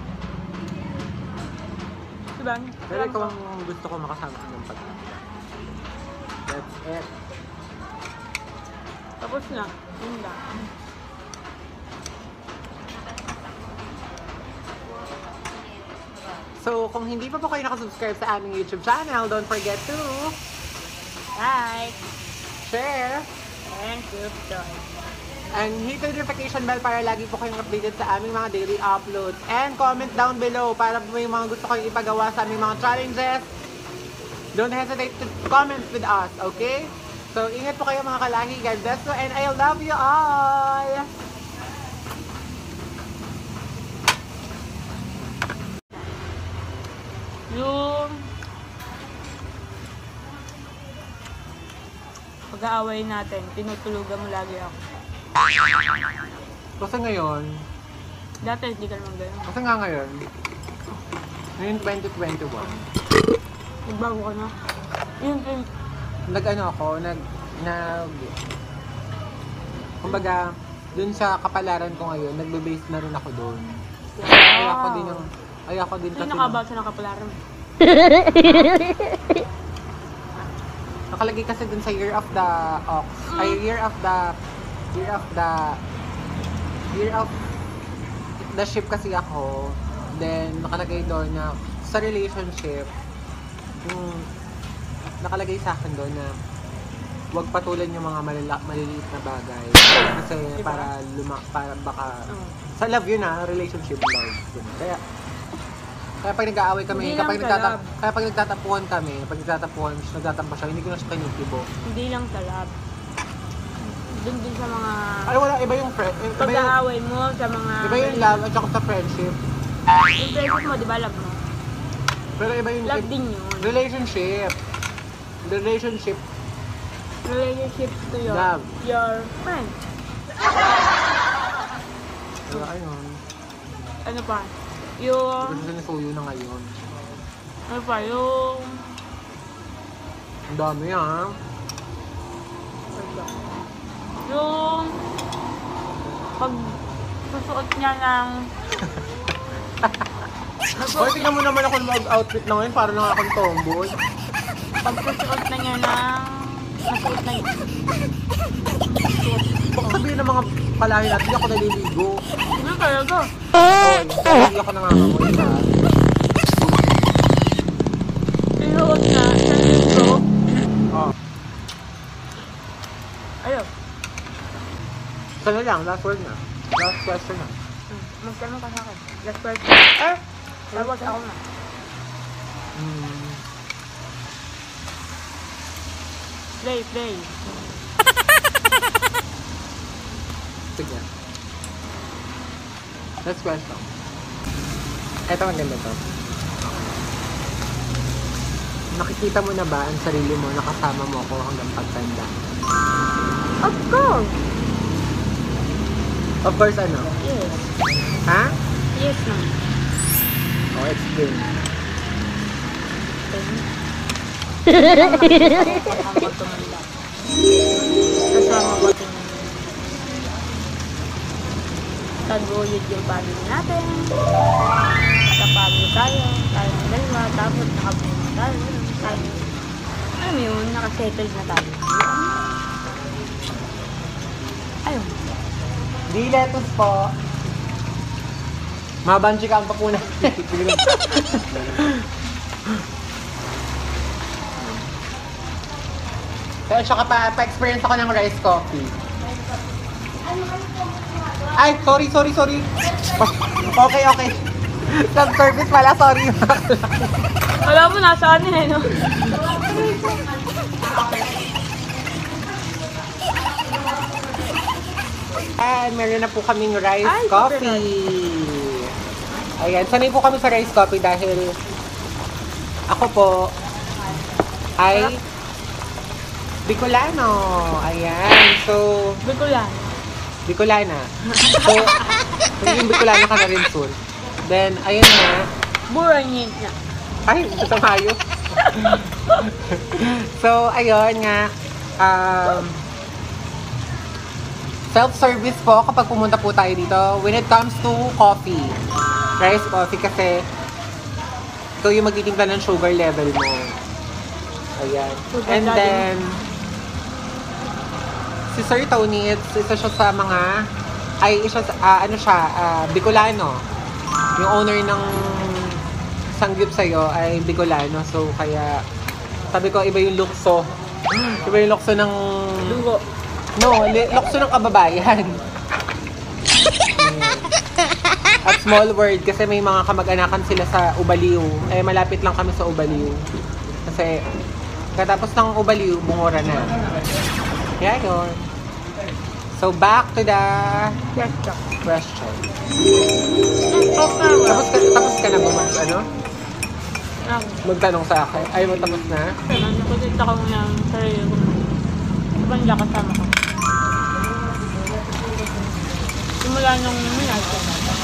Diba? Pero ikaw ang gusto ko makasama sa ng pag. That's it. Tapos na. Yun lang. So, kung hindi pa po kayo nakasubscribe sa aming YouTube channel, don't forget to Like share and subscribe. and hit the notification bell para lagi po kayong updated sa aming mga daily uploads. And comment down below para po may mga gusto kayong ipagawa sa aming mga challenges. Don't hesitate to comment with us, okay? So, ingat po kayo mga kalahi. God bless you and I love you all! Yung pag-aaway natin, tinutulugan mo lagi ako. Kasi ngayon, Dati hindi ka naman ganyan. kasi nga ngayon, ngayon twenty twenty-one, Nagbago ka na. Yun, yun. nag-ano ako, nag, nag, kumbaga, dun sa kapalaran ko ngayon, nagbe-base na rin ako dun. Ay ako din yung, ay ako din Sino kasi, nakabasa ng kapalaran? nakalagay kasi dun sa year of the ox, ay year of the, year of the, year of the ship kasi ako, then nakalagay doon na sa relationship, yung nakalagay sa akin doon na huwag patulan yung mga malala, maliliit na bagay. Kasi Diba? para luma, para baka, Oo. sa love yun ah, relationship love. Yun. Kaya, kaya pag nag-aaway kami, Hindi kapag lang sa nagtata, love. kaya pag nagtatapuan kami, pag nagtatapuan, nagtatampo siya, hindi ko na siya kinukibo. Hindi lang sa lab. Doon din sa mga Ay wala, iba yung friend, iba yung, pag-aaway mo, sa mga... iba yung love at saka sa friendship. Yung friendship mo, di ba love mo? Pero iba yung Love din yun. relationship. Relationship. Relationship to your, Love. your friend. Kaya ayun. Ano pa? Hindi Yung... ko siya nasuyo na ngayon. Ano pa? Yung... Ang dami ah. Yung... Pag susuot niya ng... Hoy, tingnan mo naman ako mag-outfit na ngayon para lang akong tomboy. Pag susuot na niya ng... Nasuot na niya. Baka sabihin ng mga kalahin natin, hindi ako naliligo. Ano talaga? Hoy, hindi ako nangangamoy ha. Sinuot na sa linggo. Oh. Ayun. Sana lang, last word na. Last question na. Hmm, magtanong ka sa akin. Last question. Eh! Tapos ako na. Hmm. Play, play. Sige. Last question. Ito maganda to. Nakikita mo na ba ang sarili mo nakasama mo ako hanggang pagtanda? Of course. Of course, ano? Yes. Ha? Yes naman. Oh, explain. Kasama ko tumanda. Kasama ko tumanda. Taguyod yung family natin. Nakapagod tayo. Tayo ng dalawa. Tapos nakapunod tayo. Tayo. Alam mo yun, nakasettled na tayo. Ayun. Di lettuce po. Mabanji ka ang papuna. Sige lang. Kaya tsaka pa, pa-experience ako ng rice coffee. Ay, sorry, sorry, sorry. Okay, okay. Self-service pala, sorry. Alam mo, nasa ano eh, no? Ayan, meron na po kaming rice Ay, coffee. Ayan, sanay po kami sa rice coffee dahil ako po ay Bicolano. Ayan, so Bicolan. Bicolana. So, magiging Bicolana ka na rin soon. Then, ayun na. Burangin na. Ay, sa mayo. So, ayun nga. Um, self-service po kapag pumunta po tayo dito. When it comes to coffee. Rice coffee kasi ito yung magtitimpla ng sugar level mo. Ayan. Sugar And daddy. then, si Sir Tony, it's, isa siya sa mga, ay, isa, sa- ah, ano siya, ah, Bicolano. Yung owner ng sanggip sa'yo ay Bicolano. So, kaya, sabi ko, iba yung lukso. Iba yung lukso ng, Dugo. no, li- lukso ng kababayan. At small world, kasi may mga kamag-anakan sila sa Ubaliw. Eh, malapit lang kami sa Ubaliw. Kasi, katapos ng Ubaliw, Bungora na. Kaya yun. So, back to the Yes, chok. question. Okay, Tapos ka, tapos ka na ba mag, ano? Ako. Magtanong sa akin? Ay, mo tapos na? Kaya nakikita ko ng sarili ko. Diba nila kasama ko? Simula nung minasa.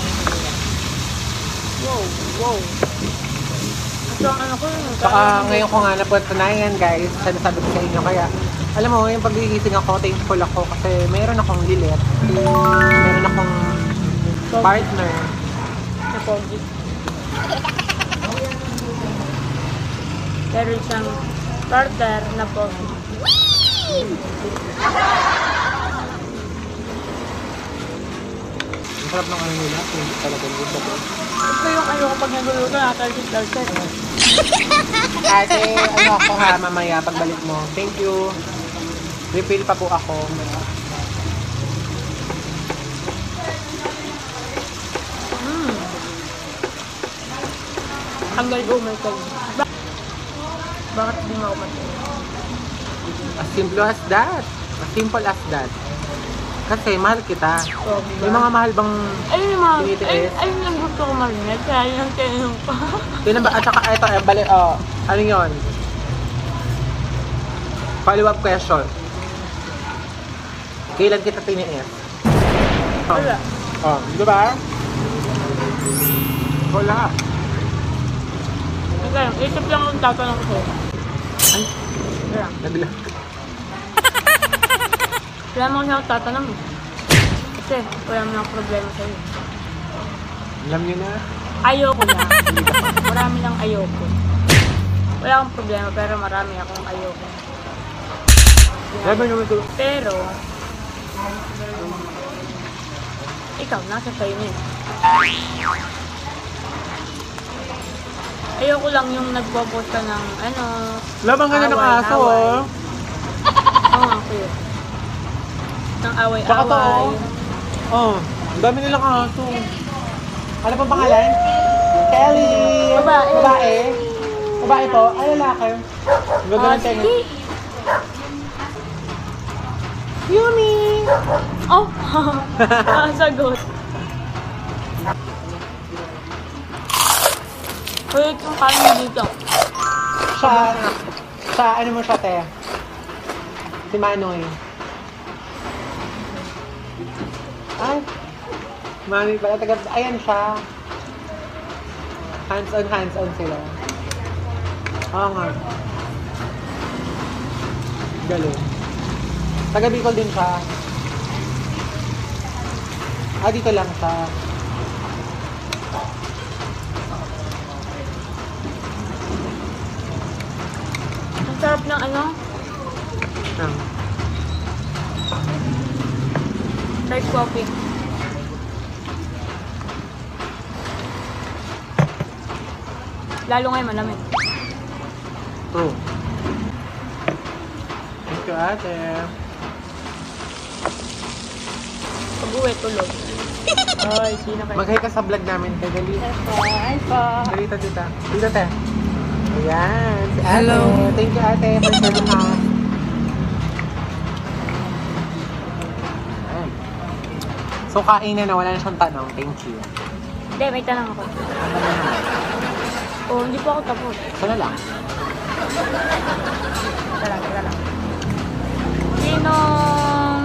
Wow, wow. Ito ang ano ko yun. Saka ngayon ko nga napatunayan, guys, sinasabi ko sa inyo. Kaya, alam mo, yung paggigising ako, thankful ako kasi meron akong lilit. Meron akong partner. Na pogi. Pero isang partner na pogi. Ang sarap ng ano nila, hindi talaga good ako. Ito yung ayoko pag naguluto na thirty-thirty. Ate, ano ako ha, mamaya pagbalik mo. Thank you. Refill pa po ako. Mm. Hanggang umatay. Ba- Bakit di mo umatay? As simple as that. As simple as that. Kasi mahal kita. May mga mahal bang Ayun yung mga, Tinitiis. ayun, ayun yung gusto ko marinig. Kaya yun ang tinanong ko. yun ba? At saka ito, eh, bali, oh, ano yun? Follow-up question. Kailan kita tiniis? Oh. Wala. Oh, di ba? Wala. Okay, isip lang ang tatanong ko sa'yo. Ay, Wala. naglag. Wala mo siya akong tatanong eh. Kasi wala mo lang problema sa'yo. Alam niyo na. Ayoko lang. Marami lang ayoko. Wala akong problema pero marami akong ayoko. Sabi naman ito. Pero, ikaw, nasa sa'yo na eh. Ayoko lang yung nagpo-post ka ng ano, Labang ka na ng away, aso, away. oh. Oo nga po yun. Ng Baka to, away-away. oh. Oh, ang dami nilang aso. Ano pang pangalan? Kelly! Babae. Babae? Babae po? Ay, lalaki. Ang ganda ng tenga. Husky. Yumi! Oh! Ang sagot. Wait, yung kanin dito. Sa, sa ano mo siya, te? Si Manoy. Ay, Manoy pala. Taga, ayan siya. Hands on, hands on sila. Oo nga. Galing. Taga Bicol din siya. Ah, dito lang siya. Ang sarap ng ano, Nang. rice coffee. Lalo ngayon malamig. True. Thank you, ate. Pag-uwi, tulog. Ay, sino kayo? Mag-hi ka sa vlog namin, kay Dali. Ay po, ay po. Dito, dito. Dito, te. Ayan, si ate. Hello. Thank you, ate, for serving us. Ayan. So, kain na, wala na siyang tanong. Thank you. Hindi, may tanong ako. Ano na naman? Oh, hindi po ako tapos. Sana lang. Teka lang, teka lang. Sinong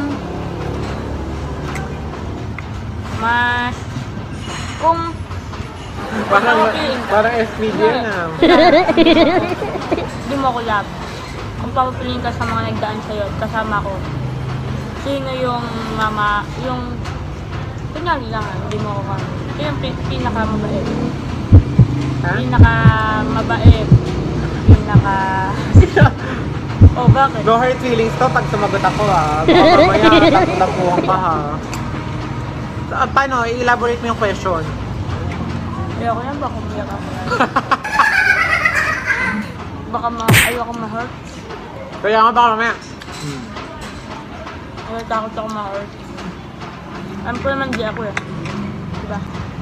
mas kung Parang, papapiliin ka, parang S P D yan ah. hindi mo ako love. Kung papapiliin ka sa mga nagdaan sa'yo at kasama ko, sino yung mama, yung kunyari lang ah, hindi mo ako kami. Sino yung pin- pinakamabait? Ha? Pinakamabait. Pinaka... Oh, bakit? No hurt feelings to pag sumagot ako ah. Baka mamaya tapuhan ka ha. So, ah, paano? I-elaborate mo yung question. Ayoko yan, baka umiyak ako. Baka ma... Ayoko ma-hurt. Kaya nga baka mamaya. Hmm. Ay, takot ako ma-hurt. Alam ko naman di ako eh. Diba?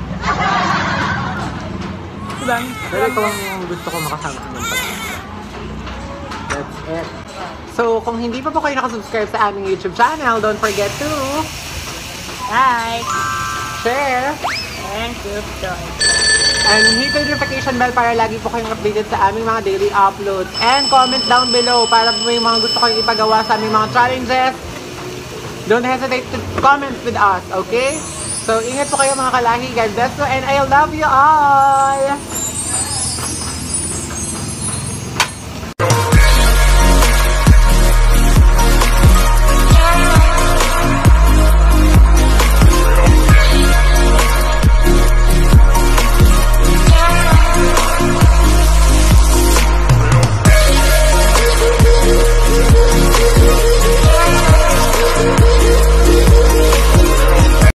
Diba? Pero ito ang gusto ko makasama ng pag-ibig. That's it. So, kung hindi pa po kayo nakasubscribe sa aming YouTube channel, don't forget to Like, share and subscribe. and hit the notification bell para lagi po kayong updated sa aming mga daily uploads. And comment down below para po may mga gusto kayong ipagawa sa aming mga challenges. Don't hesitate to comment with us, okay? So, ingat po kayo mga kalahi. God bless you and I love you all!